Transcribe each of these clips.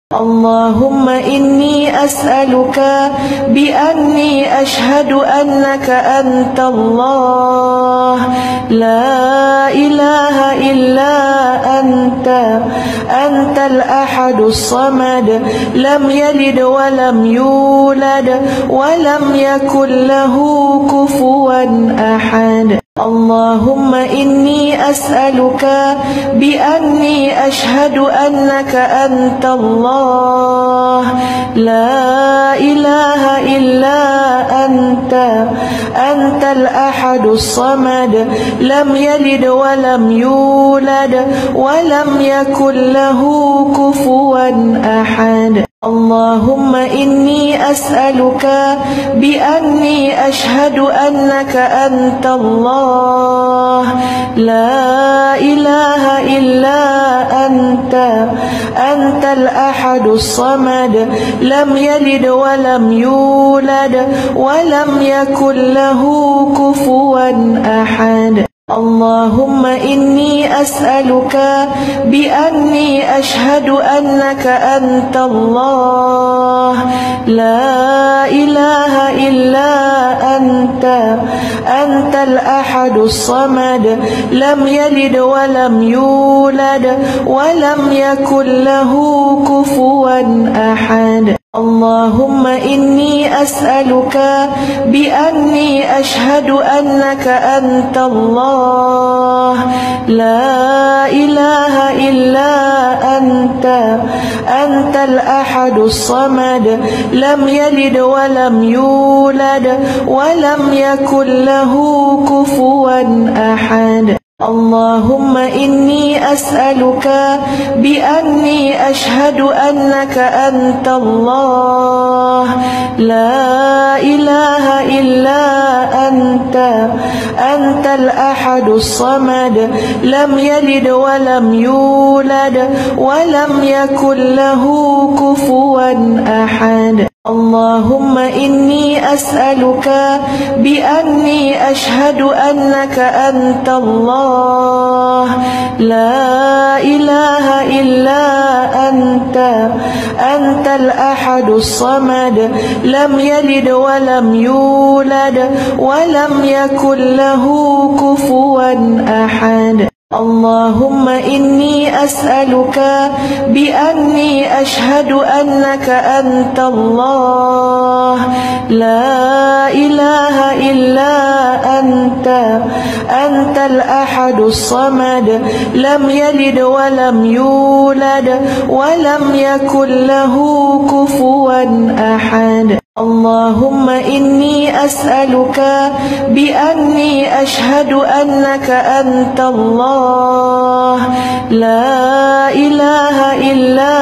اللهم إني أسألك بأني أشهد أنك أنت الله لا إله إلا أنت الأحد الصمد لم يلد ولم يولد ولم يكن له كفوا أحد اللهم إني أسألك بأني أشهد أنك أنت الله لا إله إلا أنت الأحد الصمد لم يلد ولم يولد ولم يكن له كفوا أحد اللهم إني أسألك بأني أشهد أنك أنت الله لا إله إلا أنت الأحد الصمد لم يلد ولم يولد ولم يكن له كفوا أحد اللهم إني أسألك بأني أشهد أنك أنت الله لا إله إلا أنت الأحد الصمد لم يلد ولم يولد ولم يكن له كفوا أحد اللهم إني أسألك بأني أشهد أنك أنت الله لا إله إلا أنت الأحد الصمد لم يلد ولم يولد ولم يكن له كفوا أحد اللهم إني أسألك بأني أشهد أنك أنت الله لا إله إلا أنت الأحد الصمد لم يلد ولم يولد ولم يكن له كفوا أحد اللهم إني أسألك بأني أشهد أنك أنت الله لا إله إلا أنت الأحد الصمد لم يلد ولم يولد ولم يكن له كفوا أحد اللهم إني أسألك بأني أشهد أنك أنت الله لا إله إلا أنت الأحد الصمد لم يلد ولم يولد ولم يكن له كفوا أحد اللهم إني أسألك بأني أشهد أنك أنت الله لا إله إلا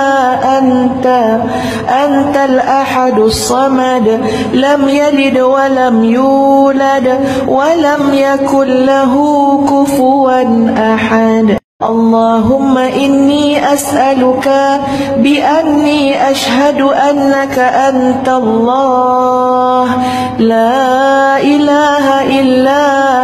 أنت الأحد الصمد لم يلد ولم يولد ولم يكن له كفوا أحد اللهم إني أسألك بأني أشهد أنك أنت الله لا إله إلا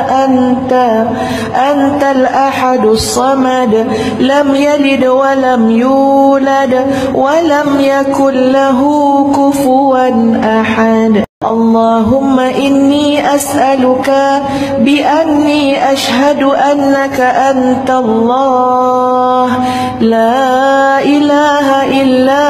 أنت الأحد الصمد لم يلد ولم يولد ولم يكن له كفوا أحد اللهم إني أسألك بأني أشهد أنك أنت الله لا إله إلا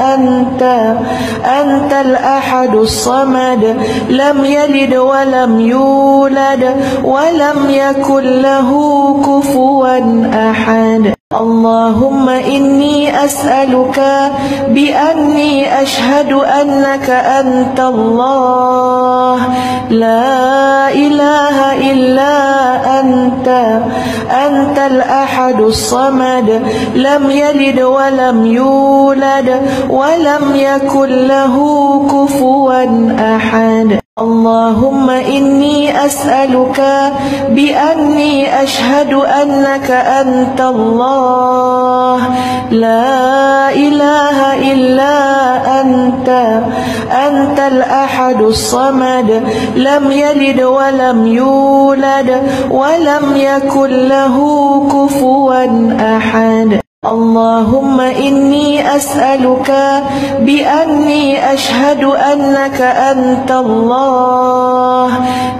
أنت الأحد الصمد لم يلد ولم يولد ولم يكن له كفوا أحد اللهم إني أسألك بأني أشهد أنك أنت الله لا إله إلا أنت الأحد الصمد لم يلد ولم يولد ولم يكن له كفوا أحد اللهم إني أسألك بأني أشهد أنك أنت الله لا إله إلا أنت الأحد الصمد لم يلد ولم يولد ولم يكن له كفوا أحد اللهم إني أسألك بأني أشهد أنك أنت الله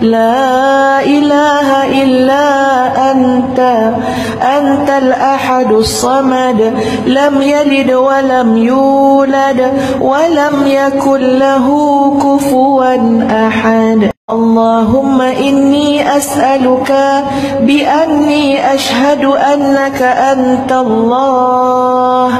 لا إله إلا أنت أنت الأحد الصمد لم يلد ولم يولد ولم يكن له كفوا أحد اللهم إني أسألك بأني أشهد أنك أنت الله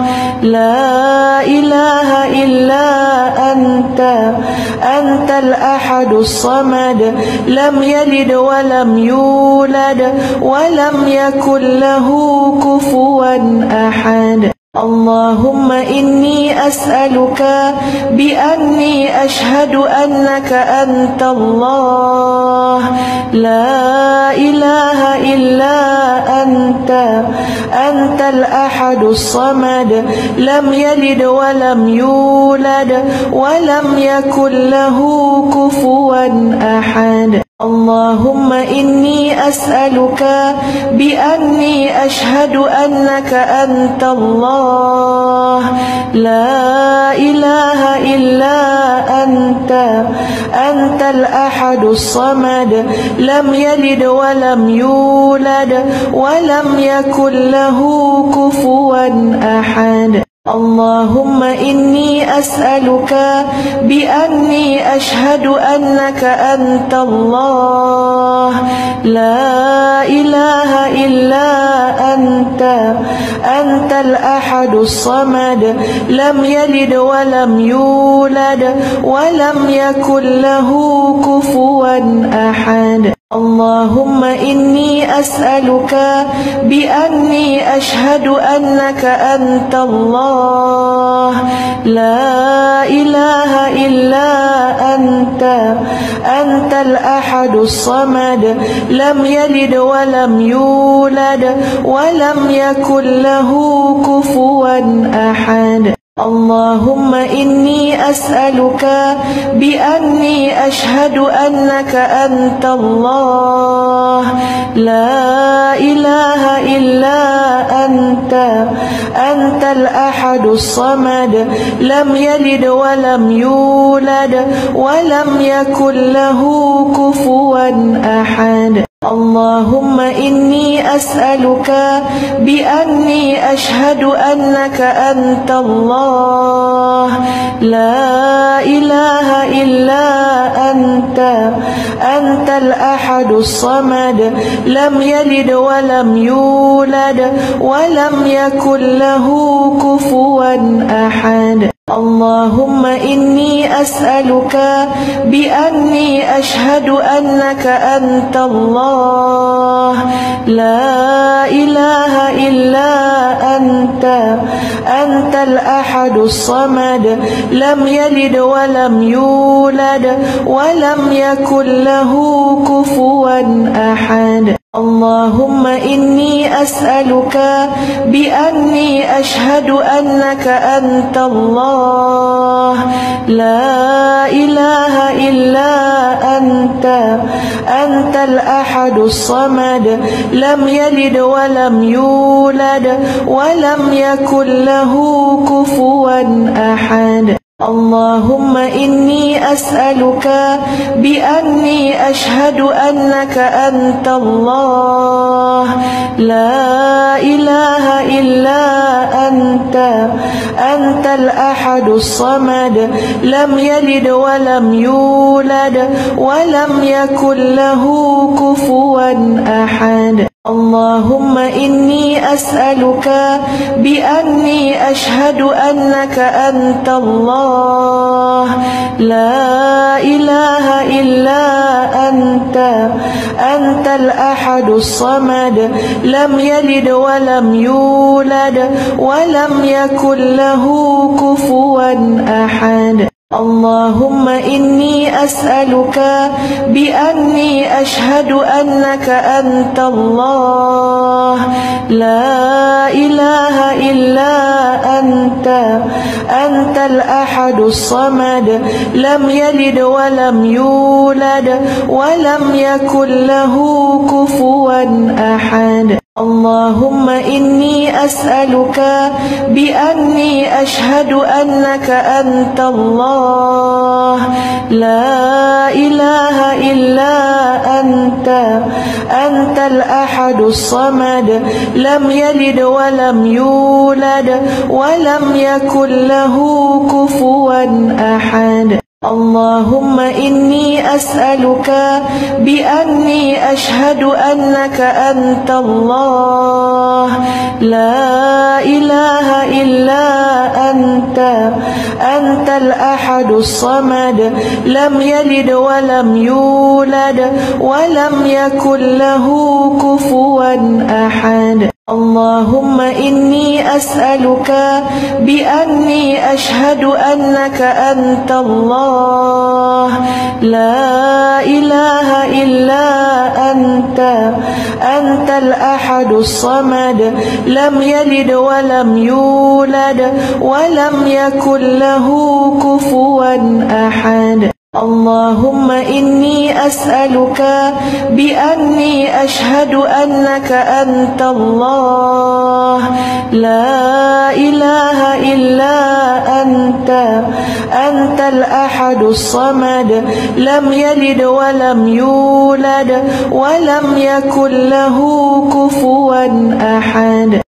لا إله إلا أنت أنت الأحد الصمد لم يلد ولم يولد ولم يكن له كفوا أحد اللهم إني أسألك بأني أشهد أنك أنت الله لا إله إلا أنت أنت الأحد الصمد لم يلد ولم يولد ولم يكن له كفوا أحد اللهم إني أسألك بأني أشهد أنك أنت الله لا إله إلا أنت أنت الأحد الصمد لم يلد ولم يولد ولم يكن له كفوا أحد اللهم إني أسألك بأني أشهد أنك أنت الله لا إله إلا أنت أنت الأحد الصمد لم يلد ولم يولد ولم يكن له كفوا أحد اللهم إني أسألك بأني أشهد أنك أنت الله لا إله إلا أنت أنت الأحد الصمد لم يلد ولم يولد ولم يكن له كفوا أحد اللهم إني أسألك بأني أشهد أنك أنت الله لا إله إلا أنت أنت الأحد الصمد لم يلد ولم يولد ولم يكن له كفوا أحد اللهم إني أسألك بأني أشهد أنك أنت الله لا إله إلا أنت أنت الأحد الصمد لم يلد ولم يولد ولم يكن له كفوا أحد اللهم إني أسألك بأني أشهد أنك أنت الله لا إله إلا أنت أنت الأحد الصمد لم يلد ولم يولد ولم يكن له كفوا أحد اللهم إني أسألك بأني أشهد أنك أنت الله لا إله إلا أنت أنت الأحد الصمد لم يلد ولم يولد ولم يكن له كفوا أحد اللهم إني أسألك بأني أشهد أنك أنت الله لا إله إلا أنت أنت الأحد الصمد لم يلد ولم يولد ولم يكن له كفوا أحد اللهم إني أسألك بأني أشهد أنك أنت الله لا إله إلا أنت أنت الأحد الصمد لم يلد ولم يولد ولم يكن له كفوا أحد اللهم إني أسألك بأني أشهد أنك أنت الله لا إله إلا أنت أنت الأحد الصمد لم يلد ولم يولد ولم يكن له كفوا أحد اللهم إني أسألك بأني أشهد أنك أنت الله لا إله إلا أنت الأحد الصمد لم يلد ولم يولد ولم يكن له كفوا أحد اللهم إني أسألك بأني أشهد أنك أنت الله لا إله إلا أنت الأحد الصمد لم يلد ولم يولد ولم يكن له كفوا أحد اللهم إني أسألك بأني أشهد أنك أنت الله لا إله إلا أنت الأحد الصمد لم يلد ولم يولد ولم يكن له كفوا أحد اللهم إني أسألك بأني أشهد أنك أنت الله لا إله إلا أنت الأحد الصمد لم يلد ولم يولد ولم يكن له كفوا أحد